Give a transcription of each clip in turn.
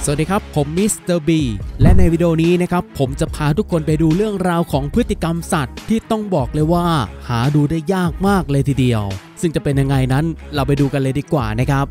สวัสดีครับผมมิสเตอร์บีและในวิดีโอนี้นะครับผมจะพาทุกคนไปดูเรื่องราวของพฤติกรรมสัตว์ที่ต้องบอกเลยว่าหาดูได้ยากมากเลยทีเดียวซึ่งจะเป็นยังไงนั้นเราไปดูกันเลยดีกว่านะครับ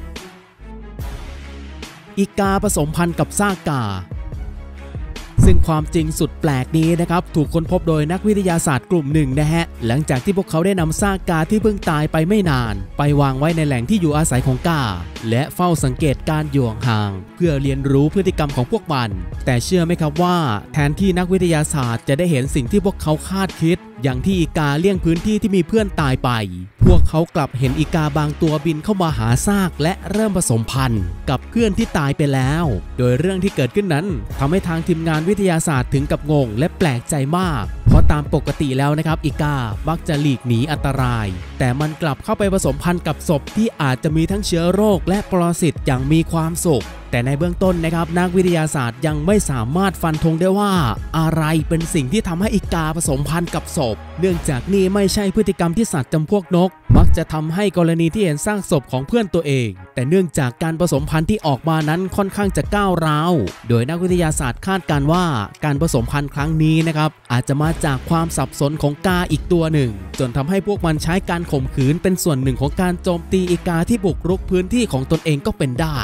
อีกาผสมพันธุ์กับซากกาซึ่งความจริงสุดแปลกนี้นะครับถูกค้นพบโดยนักวิทยาศาสตร์กลุ่มหนึ่งนะฮะหลังจากที่พวกเขาได้นำซากกาที่เพิ่งตายไปไม่นานไปวางไว้ในแหล่งที่อยู่อาศัยของกาและเฝ้าสังเกตการอยู่ห่างเพื่อเรียนรู้พฤติกรรมของพวกมันแต่เชื่อไหมครับว่าแทนที่นักวิทยาศาสตร์จะได้เห็นสิ่งที่พวกเขาคาดคิดอย่างที่อีกาเลี่ยงพื้นที่ที่มีเพื่อนตายไปพวกเขากลับเห็นอีกาบางตัวบินเข้ามาหาซากและเริ่มผสมพันธุ์กับเพื่อนที่ตายไปแล้วโดยเรื่องที่เกิดขึ้นนั้นทำให้ทางทีมงานวิทยาศาสตร์ถึงกับงงและแปลกใจมากเพราะตามปกติแล้วนะครับอีกามักจะหลีกหนีอันตรายแต่มันกลับเข้าไปผสมพันธุ์กับศพที่อาจจะมีทั้งเชื้อโรคและปรสิตอย่างมีความสุขแต่ในเบื้องต้นนะครับนักวิทยาศาสตร์ยังไม่สามารถฟันธงได้ว่าอะไรเป็นสิ่งที่ทำให้อีกาผสมพันธุ์กับศพเนื่องจากนี่ไม่ใช่พฤติกรรมที่สัตว์จำพวกนกมักจะทำให้กรณีที่เห็นซากศพของเพื่อนตัวเองแต่เนื่องจากการผสมพันธุ์ที่ออกมานั้นค่อนข้างจะก้าวร้าวโดยนักวิทยาศาสตร์คาดการณ์ว่าการผสมพันธุ์ครั้งนี้นะครับอาจจะมาจากความสับสนของกาอีกตัวหนึ่งจนทำให้พวกมันใช้การข่มขืนเป็นส่วนหนึ่งของการโจมตีอีกาที่บุกรุกพื้นที่ของตนเองก็เป็นได้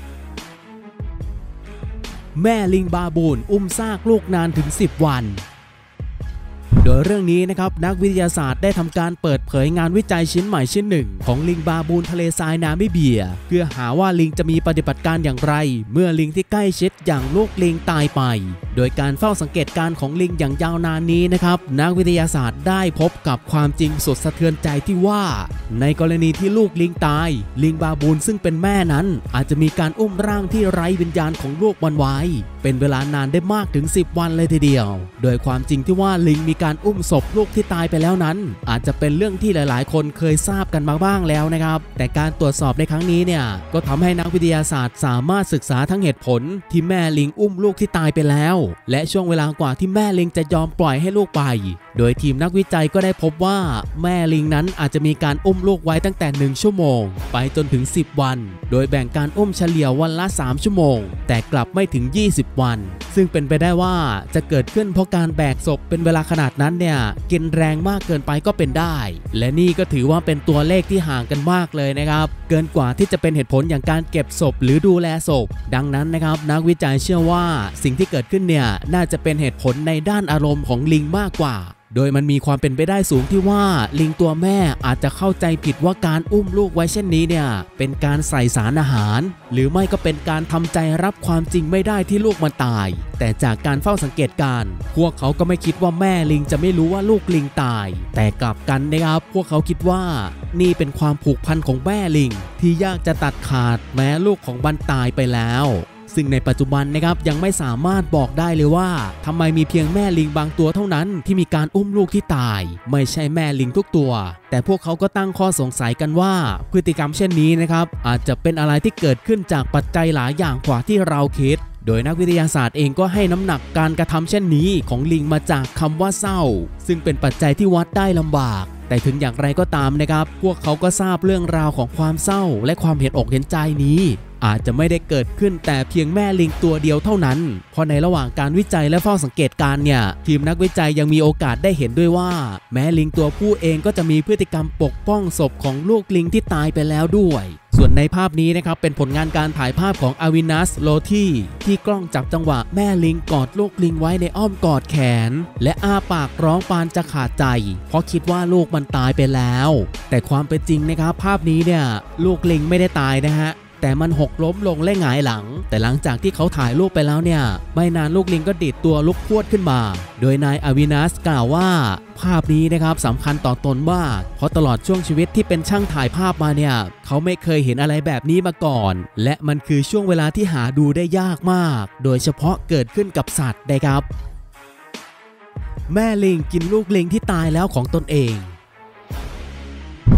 แม่ลิงบาบูนอุ้มซากลูกนานถึง10 วันโดยเรื่องนี้นะครับนักวิทยาศาสตร์ได้ทำการเปิดเผยงานวิจัยชิ้นใหม่ชิ้นหนึ่งของลิงบาบูนทะเลทรายนามิเบียเพื่อหาว่าลิงจะมีปฏิบัติการอย่างไรเมื่อลิงที่ใกล้ชิดอย่างลูกลิงตายไปโดยการเฝ้าสังเกตการของลิงอย่างยาวนานนี้นะครับนักวิทยาศาสตร์ได้พบกับความจริงสุดสะเทือนใจที่ว่าในกรณีที่ลูกลิงตายลิงบาบูนซึ่งเป็นแม่นั้นอาจจะมีการอุ้มร่างที่ไร้วิญญาณของลูกมันไว้เป็นเวลานานได้มากถึง10 วันเลยทีเดียวโดยความจริงที่ว่าลิงมีการอุ้มศพลูกที่ตายไปแล้วนั้นอาจจะเป็นเรื่องที่หลายๆคนเคยทราบกันมาบ้างแล้วนะครับแต่การตรวจสอบในครั้งนี้เนี่ยก็ทำให้นักวิทยาศาสตร์สามารถศึกษาทั้งเหตุผลที่แม่ลิงอุ้มลูกที่ตายไปแล้วและช่วงเวลากว่าที่แม่ลิงจะยอมปล่อยให้ลูกไปโดยทีมนักวิจัยก็ได้พบว่าแม่ลิงนั้นอาจจะมีการอุ้มลูกไว้ตั้งแต่1 ชั่วโมงไปจนถึง10 วันโดยแบ่งการอุ้มเฉลี่ยวันละ3 ชั่วโมงแต่กลับไม่ถึง20 วันซึ่งเป็นไปได้ว่าจะเกิดขึ้นเพราะการแบกศพเป็นเวลาขนาดนั้นเนี่ยกินแรงมากเกินไปก็เป็นได้และนี่ก็ถือว่าเป็นตัวเลขที่ห่างกันมากเลยนะครับเกินกว่าที่จะเป็นเหตุผลอย่างการเก็บศพหรือดูแลศพดังนั้นนะครับนักวิจัยเชื่อว่าสิ่งที่เกิดขึ้นเนี่ยน่าจะเป็นเหตุผลในด้านอารมณ์ของลิงมากกว่าโดยมันมีความเป็นไปได้สูงที่ว่าลิงตัวแม่อาจจะเข้าใจผิดว่าการอุ้มลูกไว้เช่นนี้เนี่ยเป็นการใส่สารอาหารหรือไม่ก็เป็นการทำใจรับความจริงไม่ได้ที่ลูกมันตายแต่จากการเฝ้าสังเกตการพวกเขาก็ไม่คิดว่าแม่ลิงจะไม่รู้ว่าลูกลิงตายแต่กลับกันนะครับพวกเขาคิดว่านี่เป็นความผูกพันของแม่ลิงที่ยากจะตัดขาดแม้ลูกของมันตายไปแล้วซึ่งในปัจจุบันนะครับยังไม่สามารถบอกได้เลยว่าทำไมมีเพียงแม่ลิงบางตัวเท่านั้นที่มีการอุ้มลูกที่ตายไม่ใช่แม่ลิงทุกตัวแต่พวกเขาก็ตั้งข้อสงสัยกันว่าพฤติกรรมเช่นนี้นะครับอาจจะเป็นอะไรที่เกิดขึ้นจากปัจจัยหลายอย่างกว่าที่เราคิดโดยนักวิทยาศาสตร์เองก็ให้น้ำหนักการกระทำเช่นนี้ของลิงมาจากคำว่าเศร้าซึ่งเป็นปัจจัยที่วัดได้ลำบากแต่ถึงอย่างไรก็ตามนะครับพวกเขาก็ทราบเรื่องราวของความเศร้าและความเห็นอกเห็นใจนี้อาจจะไม่ได้เกิดขึ้นแต่เพียงแม่ลิงตัวเดียวเท่านั้นเพราะในระหว่างการวิจัยและเฝ้าสังเกตการเนี่ยทีมนักวิจัยยังมีโอกาสได้เห็นด้วยว่าแม่ลิงตัวผู้เองก็จะมีพฤติกรรมปกป้องศพของลูกลิงที่ตายไปแล้วด้วยส่วนในภาพนี้นะครับเป็นผลงานการถ่ายภาพของอาวินัสโลทีที่กล้องจับจังหวะแม่ลิงกอดลูกลิงไว้ในอ้อมกอดแขนและอ้าปากร้องปานจะขาดใจเพราะคิดว่าลูกมันตายไปแล้วแต่ความเป็นจริงนะครับภาพนี้เนี่ยลูกลิงไม่ได้ตายนะฮะแต่มันหกล้มลงและหงายหลังแต่หลังจากที่เขาถ่ายรูปไปแล้วเนี่ยไม่นานลูกลิงก็ดีดตัวลุกพรวดขึ้นมาโดยนายอวินัสกล่าวว่าภาพนี้นะครับสำคัญต่อตนมากเพราะตลอดช่วงชีวิตที่เป็นช่างถ่ายภาพมาเนี่ยเขาไม่เคยเห็นอะไรแบบนี้มาก่อนและมันคือช่วงเวลาที่หาดูได้ยากมากโดยเฉพาะเกิดขึ้นกับสัตว์นะครับแม่ลิงกินลูกลิงที่ตายแล้วของตนเอง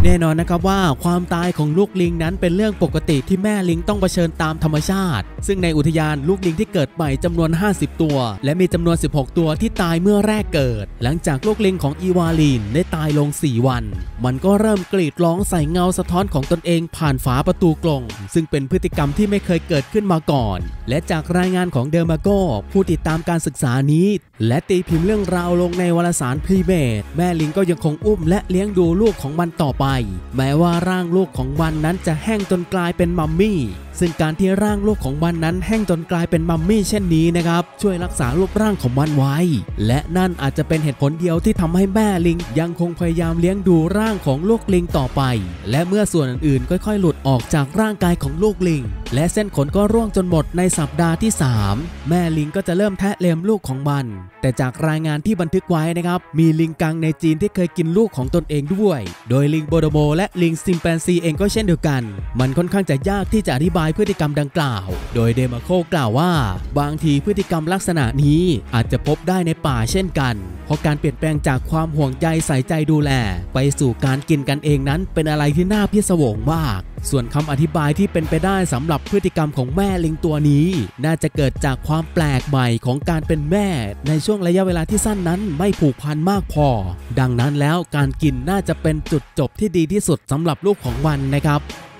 แน่นอนนะครับว่าความตายของลูกลิงนั้นเป็นเรื่องปกติที่แม่ลิงต้องเผชิญตามธรรมชาติซึ่งในอุทยานลูกลิงที่เกิดใหม่จำนวน50ตัวและมีจำนวน16ตัวที่ตายเมื่อแรกเกิดหลังจากลูกลิงของอีวาลีนได้ตายลง4วันมันก็เริ่มกรีดร้องใส่เงาสะท้อนของตนเองผ่านฝาประตูกรงซึ่งเป็นพฤติกรรมที่ไม่เคยเกิดขึ้นมาก่อนและจากรายงานของเดอร์มาโกผู้ติดตามการศึกษานี้และตีพิมพ์เรื่องราวลงในวารสารพรีเมทแม่ลิงก็ยังคงอุ้มและเลี้ยงดูลูกของมันต่อไปแม้ว่าร่างลูกของมันนั้นจะแห้งจนกลายเป็นมัมมี่ซึ่งการที่ร่างลูกของมันนั้นแห้งจนกลายเป็นมัมมี่เช่นนี้นะครับช่วยรักษารูปร่างของมันไว้และนั่นอาจจะเป็นเหตุผลเดียวที่ทำให้แม่ลิงยังคงพยายามเลี้ยงดูร่างของลูกลิงต่อไปและเมื่อส่วนอื่นๆค่อยๆหลุดออกจากร่างกายของลูกลิงและเส้นขนก็ร่วงจนหมดในสัปดาห์ที่3แม่ลิงก็จะเริ่มแทะเล็มลูกของมันแต่จากรายงานที่บันทึกไว้นะครับมีลิงกังในจีนที่เคยกินลูกของตนเองด้วยโดยลิงโบโดโมและลิงซิมแปนซีเองก็เช่นเดียวกันมันค่อนข้างจะยากที่จะอธิบายพฤติกรรมดังกล่าวโดยเดมาโคกล่าวว่าบางทีพฤติกรรมลักษณะนี้อาจจะพบได้ในป่าเช่นกันเพราะการเปลี่ยนแปลงจากความห่วงใยใส่ใจดูแลไปสู่การกินกันเองนั้นเป็นอะไรที่น่าพิศวงมากส่วนคำอธิบายที่เป็นไปได้สำหรับพฤติกรรมของแม่ลิงตัวนี้น่าจะเกิดจากความแปลกใหม่ของการเป็นแม่ในช่วงระยะเวลาที่สั้นนั้นไม่ผูกพันมากพอดังนั้นแล้วการกินน่าจะเป็นจุดจบที่ดีที่สุดสำหรับลูกของมันนะครับ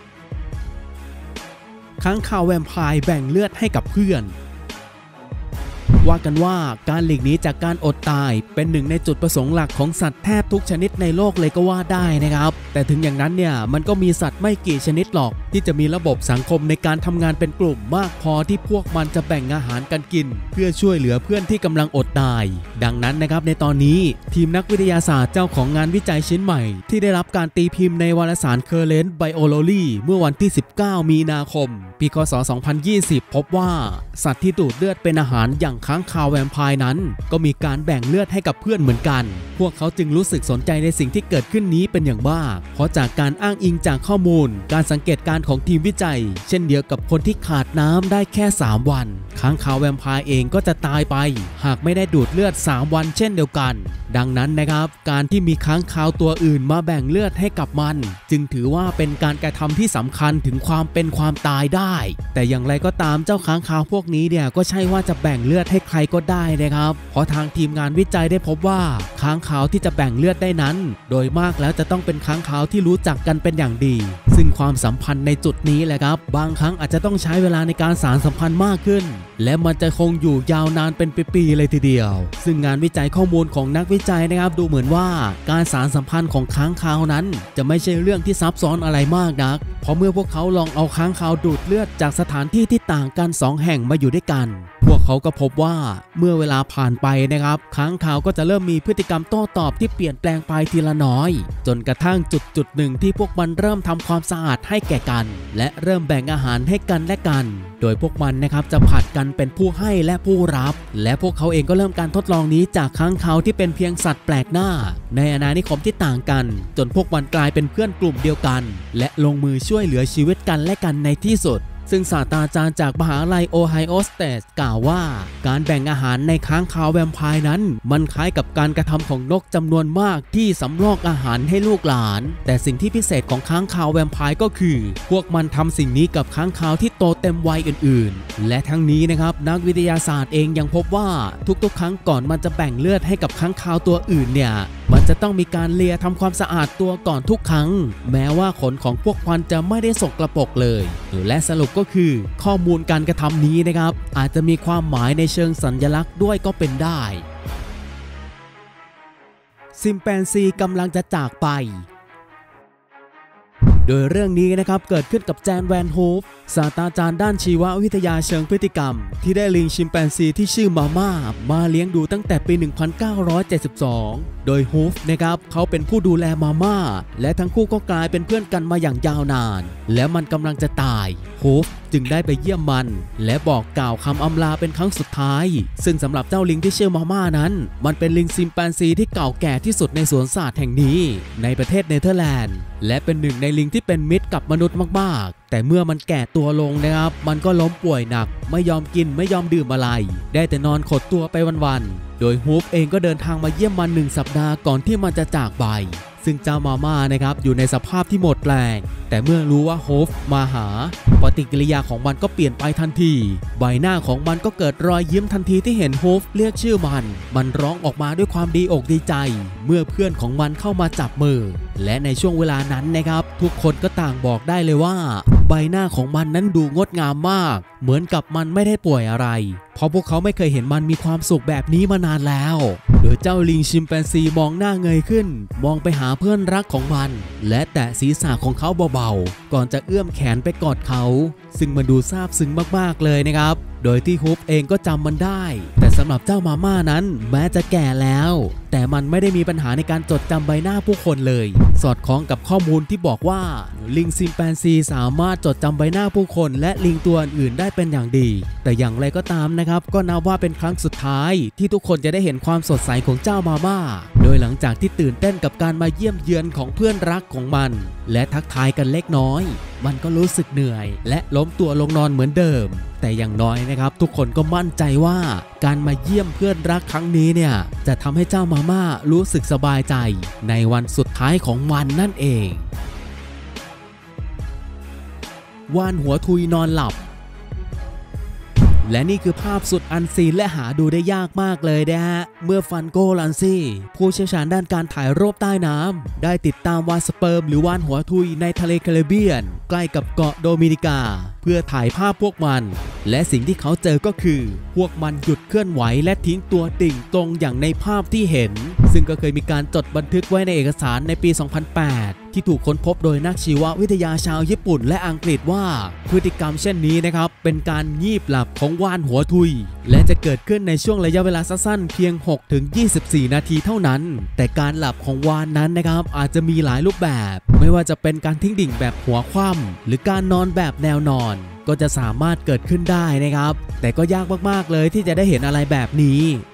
ค้างคาวแวมไพร์แบ่งเลือดให้กับเพื่อนว่ากันว่าการหลีกหนีจากการอดตายเป็นหนึ่งในจุดประสงค์หลักของสัตว์แทบทุกชนิดในโลกเลยก็ว่าได้นะครับแต่ถึงอย่างนั้นเนี่ยมันก็มีสัตว์ไม่กี่ชนิดหรอกที่จะมีระบบสังคมในการทำงานเป็นกลุ่มมากพอที่พวกมันจะแบ่งอาหารกันกินเพื่อช่วยเหลือเพื่อนที่กำลังอดตายดังนั้นนะครับในตอนนี้ทีมนักวิทยาศาสตร์เจ้าของงานวิจัยชิ้นใหม่ที่ได้รับการตีพิมพ์ในวารสาร Current Biology เมื่อวันที่19มีนาคมปีคศ2020พบว่าสัตว์ที่ดูดเลือดเป็นอาหารอย่างค้างคาวแวมไพร์นั้นก็มีการแบ่งเลือดให้กับเพื่อนเหมือนกันพวกเขาจึงรู้สึกสนใจในสิ่งที่เกิดขึ้นนี้เป็นอย่างมากเพราะจากการอ้างอิงจากข้อมูลการสังเกตการของทีมวิจัยเช่นเดียวกับคนที่ขาดน้ำได้แค่3วันค้างคาวแวมไพร์เองก็จะตายไปหากไม่ได้ดูดเลือด3วันเช่นเดียวกันดังนั้นนะครับการที่มีค้างคาวตัวอื่นมาแบ่งเลือดให้กับมันจึงถือว่าเป็นการกระทำที่สำคัญถึงความเป็นความตายได้แต่อย่างไรก็ตามเจ้าค้างคาวพวกนี้เนี่ยก็ใช่ว่าจะแบ่งเลือดให้ใครก็ได้นะครับเพราะทางทีมงานวิจัยได้พบว่าค้างคาวที่จะแบ่งเลือดได้นั้นโดยมากแล้วจะต้องเป็นค้างคาวที่รู้จักกันเป็นอย่างดีซึ่งความสัมพันธ์ในจุดนี้แหละครับบางครั้งอาจจะต้องใช้เวลาในการสานสัมพันธ์มากขึ้นและมันจะคงอยู่ยาวนานเป็นปีๆเลยทีเดียวซึ่งงานวิจัยข้อมูลของนักวิจัยนะครับดูเหมือนว่าการสานสัมพันธ์ของค้างคาวนั้นจะไม่ใช่เรื่องที่ซับซ้อนอะไรมากนักเพราะเมื่อพวกเขาลองเอาค้างคาวดูดเลือดจากสถานที่ที่ต่างกัน2แห่งมาอยู่ด้วยกันพวกเขาก็พบว่าเมื่อเวลาผ่านไปนะครับค้างคาวก็จะเริ่มมีพฤติกรรมโต้ตอบที่เปลี่ยนแปลงไปทีละน้อยจนกระทั่งจุดหนึ่งที่พวกมันเริ่มทำความสะอาดให้แก่กันและเริ่มแบ่งอาหารให้กันและกันโดยพวกมันนะครับจะผัดกันเป็นผู้ให้และผู้รับและพวกเขาเองก็เริ่มการทดลองนี้จากค้างคาวที่เป็นเพียงสัตว์แปลกหน้าในอาณานิคมที่ต่างกันจนพวกมันกลายเป็นเพื่อนกลุ่มเดียวกันและลงมือช่วยเหลือชีวิตกันและกันในที่สุดซึ่งศาสตราจารย์จากมหาวิทยาลัยโอไฮโอสเตทกล่าวว่าการแบ่งอาหารในค้างคาวแวมไพร์นั้นมันคล้ายกับการกระทำของนกจำนวนมากที่สำรอกอาหารให้ลูกหลานแต่สิ่งที่พิเศษของค้างคาวแวมไพร์ก็คือพวกมันทำสิ่งนี้กับค้างคาวที่โตเต็มวัยอื่นๆและทั้งนี้นะครับนักวิทยาศาสตร์เองยังพบว่าทุกๆครั้งก่อนมันจะแบ่งเลือดให้กับค้างคาวตัวอื่นเนี่ยมันจะต้องมีการเลียทำความสะอาดตัวก่อนทุกครั้งแม้ว่าขนของพวกมันจะไม่ได้สกปรกเลยและสรุปก็คือข้อมูลการกระทำนี้นะครับอาจจะมีความหมายในเชิงสัญลักษณ์ด้วยก็เป็นได้ซิมแปนซีกำลังจะจากไปโดยเรื่องนี้นะครับเกิดขึ้นกับแจนแวนฮูฟศาสตราจารย์ด้านชีววิทยาเชิงพฤติกรรมที่ได้ลิงชิมแปนซีที่ชื่อมาม่ามาเลี้ยงดูตั้งแต่ปี 1972 โดยฮูฟนะครับเขาเป็นผู้ดูแลมาม่าและทั้งคู่ก็กลายเป็นเพื่อนกันมาอย่างยาวนานและมันกำลังจะตายฮูฟจึงได้ไปเยี่ยมมันและบอกกล่าวคำอำลาเป็นครั้งสุดท้ายซึ่งสำหรับเจ้าลิงที่ชื่อมาม่านั้นมันเป็นลิงซิมแปนซีที่เก่าแก่ที่สุดในสวนสัตว์แห่งนี้ในประเทศเนเธอร์แลนด์และเป็นหนึ่งในลิงที่เป็นมิตรกับมนุษย์มากๆแต่เมื่อมันแก่ตัวลงนะครับมันก็ล้มป่วยหนักไม่ยอมกินไม่ยอมดื่มอะไรได้แต่นอนขดตัวไปวันๆโดยฮูฟเองก็เดินทางมาเยี่ยมมัน1 สัปดาห์ก่อนที่มันจะจากไปซึ่งเจ้ามาม่านะครับอยู่ในสภาพที่หมดแรงแต่เมื่อรู้ว่าโฮฟมาหาปฏิกิริยาของมันก็เปลี่ยนไปทันทีใบหน้าของมันก็เกิดรอยยิ้มทันทีที่เห็นโฮฟเรียกชื่อมันร้องออกมาด้วยความดีอกดีใจเมื่อเพื่อนของมันเข้ามาจับมือและในช่วงเวลานั้นนะครับทุกคนก็ต่างบอกได้เลยว่าใบหน้าของมันนั้นดูงดงามมากเหมือนกับมันไม่ได้ป่วยอะไรเพราะพวกเขาไม่เคยเห็นมันมีความสุขแบบนี้มานานแล้วโดยเจ้าลิงชิมแปนซีมองหน้าเงยขึ้นมองไปหาเพื่อนรักของมันและแตะศีรษะของเขาเบาๆก่อนจะเอื้อมแขนไปกอดเขาซึ่งมันดูซาบซึ้งมากๆเลยนะครับโดยที่ฮุบเองก็จำมันได้แต่สำหรับเจ้ามาม่านั้นแม้จะแก่แล้วแต่มันไม่ได้มีปัญหาในการจดจำใบหน้าผู้คนเลยสอดคล้องกับข้อมูลที่บอกว่าลิงชิมแปนซีสามารถจดจำใบหน้าผู้คนและลิงตัวอื่นได้เป็นอย่างดีแต่อย่างไรก็ตามนะครับก็นับว่าเป็นครั้งสุดท้ายที่ทุกคนจะได้เห็นความสดใสของเจ้ามาม่าโดยหลังจากที่ตื่นเต้นกับการมาเยี่ยมเยือนของเพื่อนรักของมันและทักทายกันเล็กน้อยมันก็รู้สึกเหนื่อยและล้มตัวลงนอนเหมือนเดิมแต่อย่างน้อยนะครับทุกคนก็มั่นใจว่าการมาเยี่ยมเพื่อนรักครั้งนี้เนี่ยจะทำให้เจ้ามาม่ารู้สึกสบายใจในวันสุดท้ายของมันนั่นเองว่านหัวทุยนอนหลับและนี่คือภาพสุดอันซีนและหาดูได้ยากมากเลยนะฮะเมื่อฟันโกลันซี่ผู้เชี่ยวชาญด้านการถ่ายรูปใต้น้ำได้ติดตามวาฬสเปิร์มหรือว่านหัวทุยในทะเลแคริบเบียนใกล้กับเกาะโดมินิกาเพื่อถ่ายภาพพวกมันและสิ่งที่เขาเจอก็คือพวกมันหยุดเคลื่อนไหวและทิ้งตัวติ่งตรงอย่างในภาพที่เห็นซึ่งก็เคยมีการจดบันทึกไว้ในเอกสารในปี 2008 ที่ถูกค้นพบโดยนักชีววิทยาชาวญี่ปุ่นและอังกฤษว่าพฤติกรรมเช่นนี้นะครับเป็นการงีบหลับของว่านหัวทุยและจะเกิดขึ้นในช่วงระยะเวลาสั้นๆเพียง 6-24 นาทีเท่านั้นแต่การหลับของวาฬนั้นนะครับอาจจะมีหลายรูปแบบไม่ว่าจะเป็นการทิ้งดิ่งแบบหัวคว่ำหรือการนอนแบบแนวนอนก็จะสามารถเกิดขึ้นได้นะครับแต่ก็ยากมากๆเลยที่จะได้เห็นอะไรแบบนี้